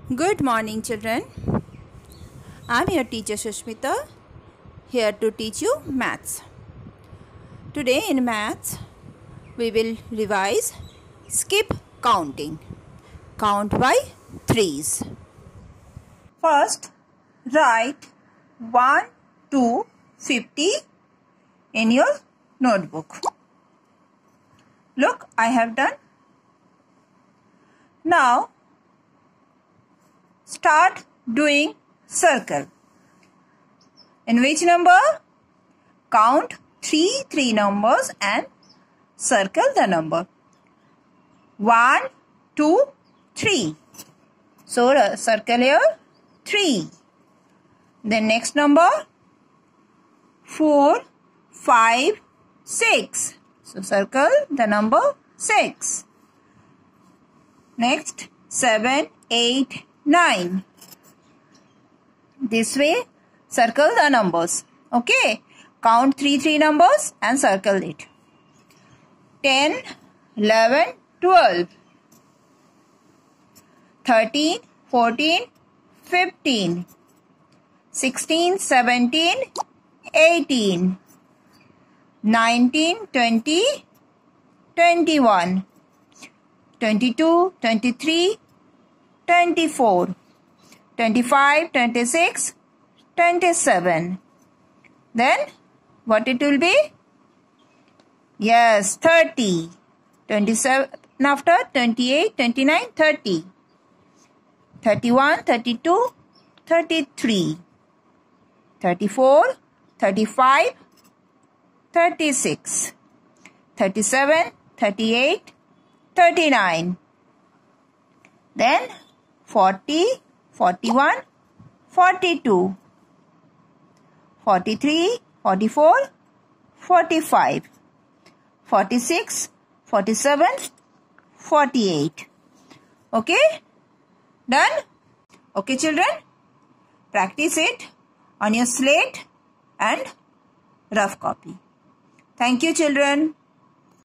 Good morning, children. I am your teacher Sushmita, here to teach you maths. Today in maths, we will revise skip counting. Count by threes. First, write 1 to 50 in your notebook. Look, I have done. Now, start doing circle. In which number? Count three numbers and circle the number. 1, 2, 3. So circle here 3. Then next number 4, 5, 6. So circle the number 6. Next 7, 8, 9. This way circle the numbers. Okay. Count three numbers and circle it. 10, 11, 12. 13, 14, 15. 16, 17, 18. 19, 20, 21. 22, 23, 24, 25, 26, 27. Then what it will be? Yes, 30. 27 after 28, 29, 30. 31, 32, 33. 34, 35, 36. 37, 38, 39. Then 40, 41, 42. 43, 44, 45. 46, 47, 48. Okay? Done? Okay, children? Practice it on your slate and rough copy. Thank you, children.